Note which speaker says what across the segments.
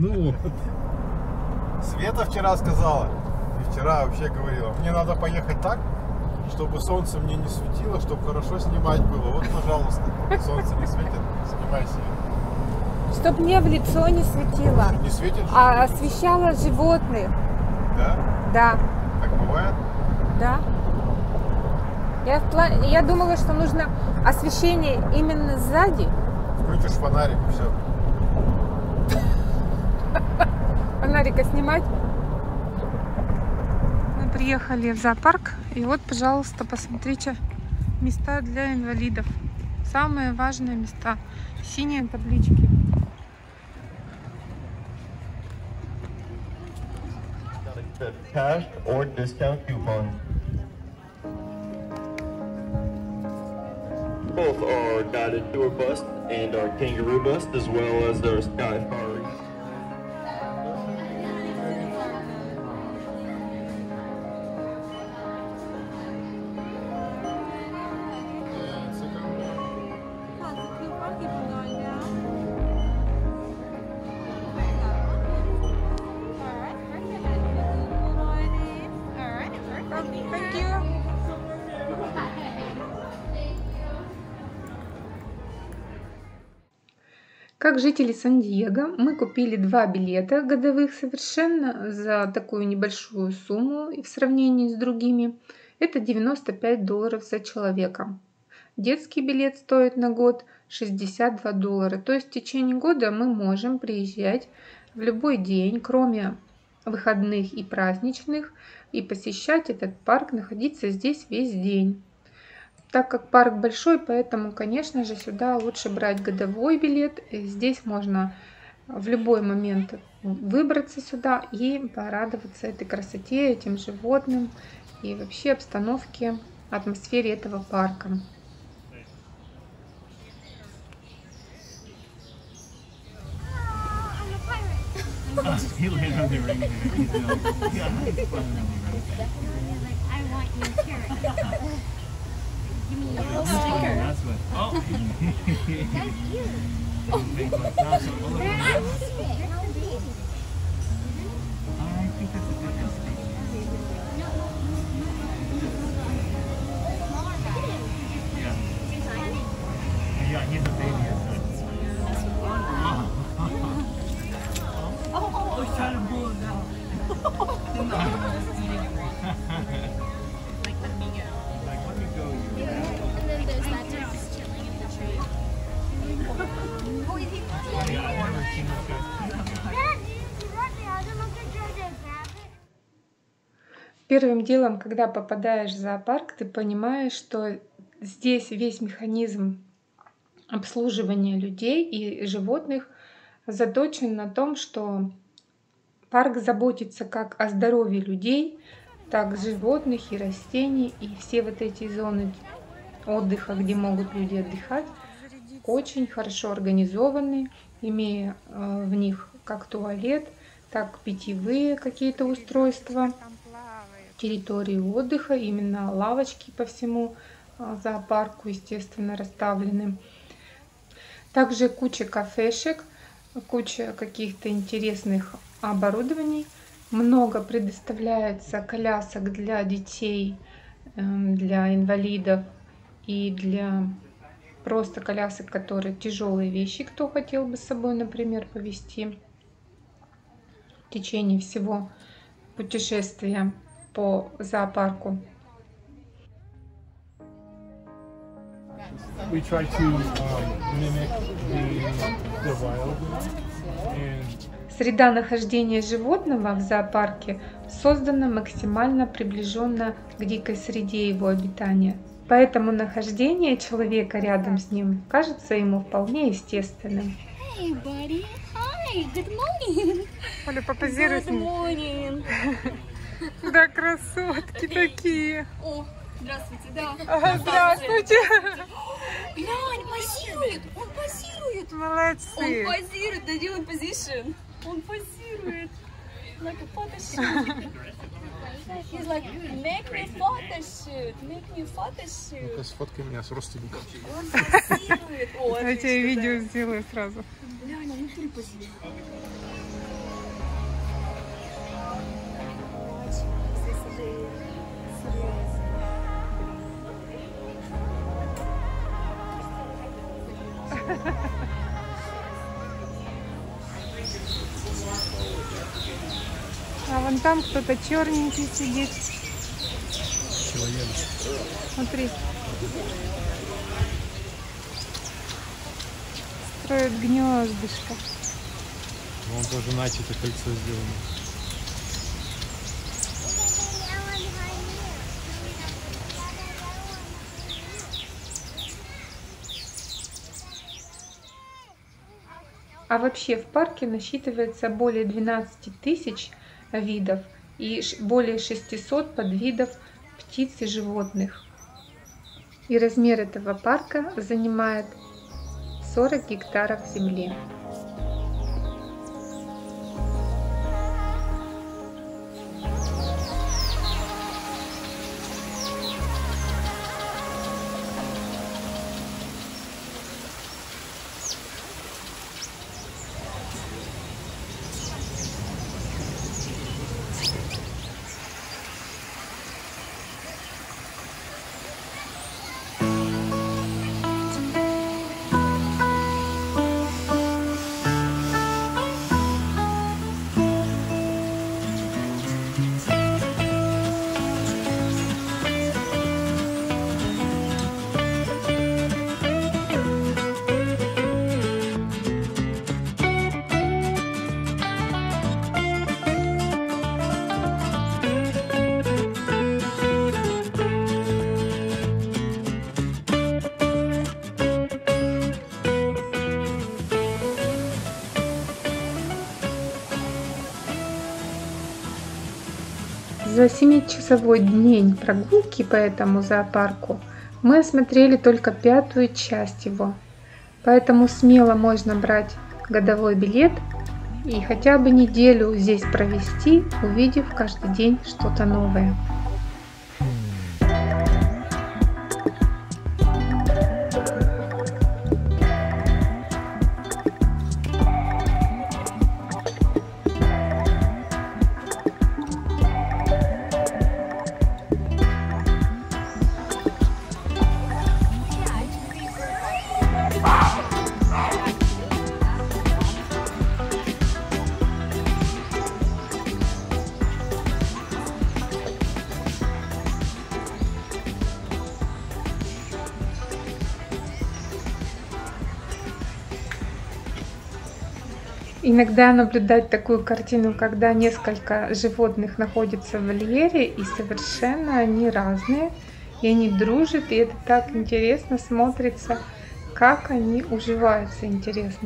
Speaker 1: Ну вот. Света вчера сказала, и вчера вообще говорила, мне надо поехать так, чтобы солнце мне не светило, чтобы хорошо снимать было. Вот, пожалуйста, солнце не светит, снимай себе.
Speaker 2: Чтоб мне в лицо не светило,
Speaker 1: Не светит?
Speaker 2: а освещало животных.
Speaker 1: Да?
Speaker 2: Да,
Speaker 1: Так бывает?
Speaker 2: да. Я думала, что нужно освещение именно сзади.
Speaker 1: Включишь фонарик и все.
Speaker 2: Фонарика снимать. Мы приехали в зоопарк, и вот, пожалуйста, посмотрите, места для инвалидов. Самые важные места. Синие таблички.
Speaker 3: Cash or discount coupon. Both our guided tour bus and our kangaroo bus, as well as our safari.
Speaker 2: Thank you. Как жители Сан-Диего, мы купили 2 билета годовых совершенно за такую небольшую сумму и в сравнении с другими. Это $95 за человека. Детский билет стоит на год $62. То есть в течение года мы можем приезжать в любой день, кроме выходных и праздничных, и посещать этот парк, находиться здесь весь день. Так как парк большой, поэтому, конечно же, сюда лучше брать годовой билет. Здесь можно в любой момент выбраться сюда и порадоваться этой красоте, этим животным и вообще обстановке, атмосфере этого парка.
Speaker 4: He landed on the ring there. He's like, yeah, he's fun on the ring.
Speaker 5: I want you here. Give me your
Speaker 4: Oh,
Speaker 5: sticker.
Speaker 4: that's what. Oh.
Speaker 5: That's cute.
Speaker 4: Big bucks. That's what. Oh,
Speaker 5: They're
Speaker 4: look.
Speaker 5: how big? They're how big?
Speaker 4: I think that's a good mistake.
Speaker 5: Smaller guy.
Speaker 4: Yeah. Yeah, he's a baby. Oh, he's trying to pull it down. Like, let me go. You.
Speaker 5: And then there's that just chilling in the tree. Oh, is he
Speaker 4: Yeah, I've never seen this guy.
Speaker 5: Dad, you let me. I don't know if you're trying to grab it.
Speaker 2: Первым делом, когда попадаешь в зоопарк, ты понимаешь, что здесь весь механизм обслуживания людей и животных заточен на том, что парк заботится как о здоровье людей, так животных и растений, и все вот эти зоны отдыха, где могут люди отдыхать, очень хорошо организованы, имея в них как туалет, так питьевые какие-то устройства, территории отдыха, именно лавочки по всему зоопарку, естественно, расставлены. Также куча кафешек, куча каких-то интересных оборудований. Много предоставляется колясок для детей, для инвалидов и для просто колясок, которые тяжелые вещи, кто хотел бы с собой, например, повезти в течение всего путешествия по зоопарку.
Speaker 1: We try to mimic the wild and
Speaker 2: Среда нахождения животного в зоопарке создана максимально приближенно к дикой среде его обитания. Поэтому нахождение человека рядом с ним кажется ему вполне естественным.
Speaker 5: Hey, buddy. Hi. Good morning.
Speaker 2: Оля, попозируй с
Speaker 5: Good
Speaker 2: ним.
Speaker 5: morning.
Speaker 2: Да, красотки такие.
Speaker 5: О, здравствуйте, да.
Speaker 2: Ага, здравствуйте.
Speaker 5: Глянь, позирует. Он позирует. Он
Speaker 2: Молодцы.
Speaker 5: позирует. Да делает позишн. Он позирует. Like a photo shoot. He's like, make me photo shoot. Make me photo shoot.
Speaker 1: сфоткай меня с родственником.
Speaker 5: Он позирует. О,
Speaker 2: Я тебе
Speaker 5: отлично,
Speaker 2: видео
Speaker 5: да.
Speaker 2: сделаю сразу.
Speaker 5: Глянь, он внутри позирует.
Speaker 2: А вон там кто-то черненький сидит. Смотри. Строят гнездышко.
Speaker 1: Вон тоже начато кольцо сделано.
Speaker 2: А вообще в парке насчитывается более 12 тысяч видов и более 600 подвидов птиц и животных. И размер этого парка занимает 40 гектаров земли. За 7-часовой день прогулки по этому зоопарку мы осмотрели только 5-ю часть его. Поэтому смело можно брать годовой билет и хотя бы неделю здесь провести, увидев каждый день что-то новое. Иногда наблюдать такую картину, когда несколько животных находятся в вольере, и совершенно они разные, и они дружат, и это так интересно смотрится, как они уживаются, интересно.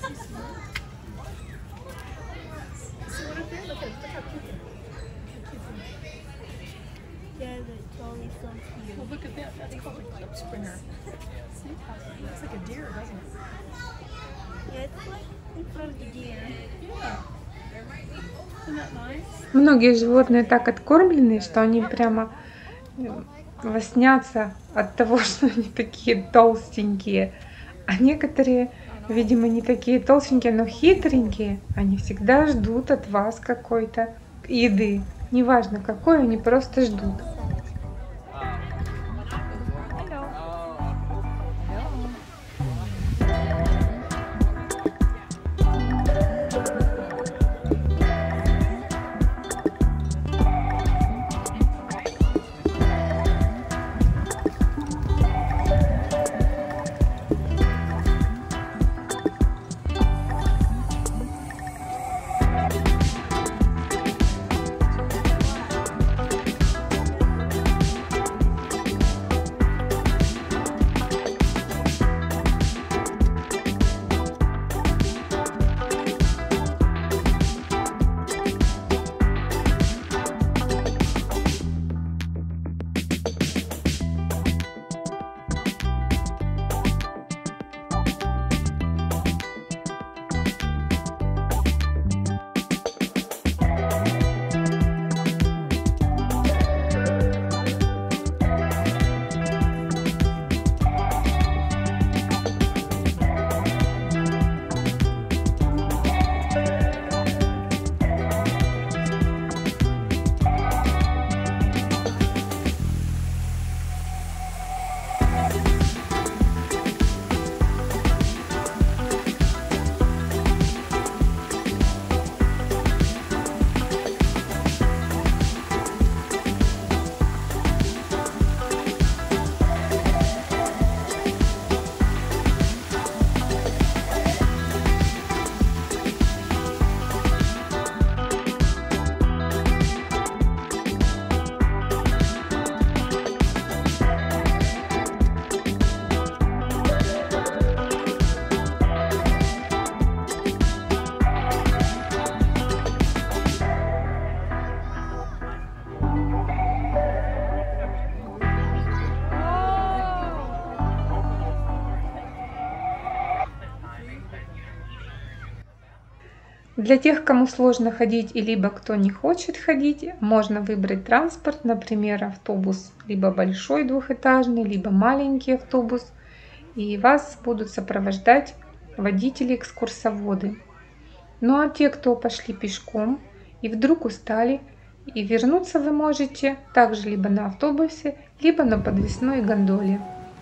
Speaker 2: Многие животные так откормлены, что они прямо лоснятся от того, что они такие толстенькие. А некоторые, видимо, не такие толстенькие, но хитренькие. Они всегда ждут от вас какой-то еды. Неважно какой, они просто ждут. Для тех, кому сложно ходить и либо кто не хочет ходить, можно выбрать транспорт, например, автобус, либо большой двухэтажный, либо маленький автобус, и вас будут сопровождать водители-экскурсоводы. Ну а те, кто пошли пешком и вдруг устали, и вернуться вы можете также либо на автобусе, либо на подвесной гондоле.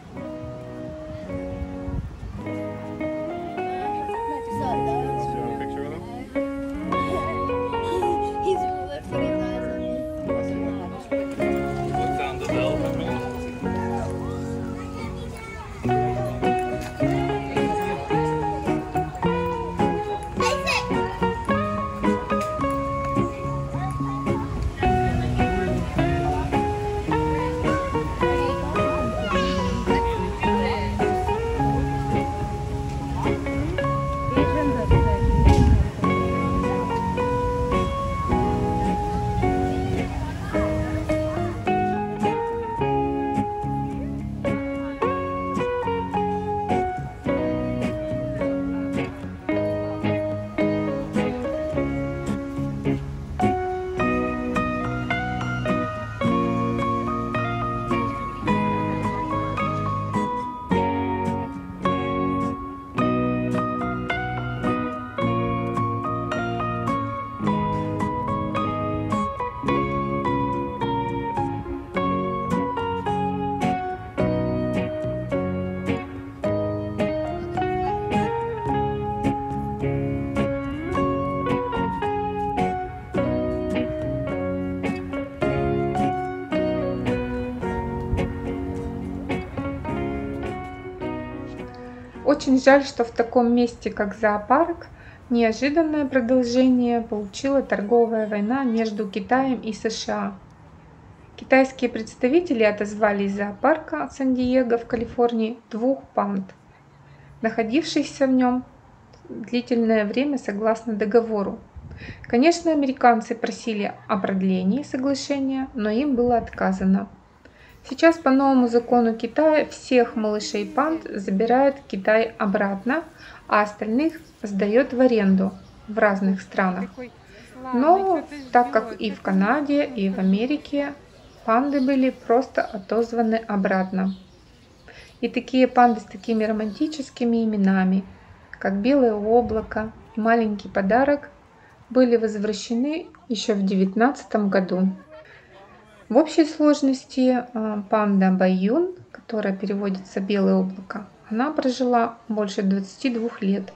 Speaker 2: Очень жаль, что в таком месте, как зоопарк, неожиданное продолжение получила торговая война между Китаем и США. Китайские представители отозвали из зоопарка Сан-Диего в Калифорнии 2 панд, находившихся в нем длительное время согласно договору. Конечно, американцы просили о продлении соглашения, но им было отказано. Сейчас по новому закону Китая всех малышей панд забирает Китай обратно, а остальных сдает в аренду в разных странах. Но так как и в Канаде, и в Америке панды были просто отозваны обратно. И такие панды с такими романтическими именами, как Белое облако и Маленький подарок, были возвращены еще в 2019 году. В общей сложности панда Бэйюн, которая переводится «белое облако», она прожила больше 22 лет.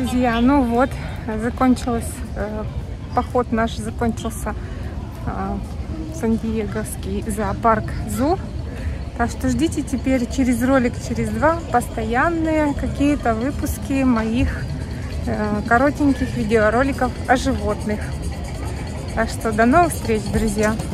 Speaker 2: Друзья, ну вот, закончилось, поход наш закончился, Сан-Диеговский зоопарк ЗУ. Так что ждите теперь через ролик, через 2 постоянные какие-то выпуски моих коротеньких видеороликов о животных. Так что до новых встреч, друзья!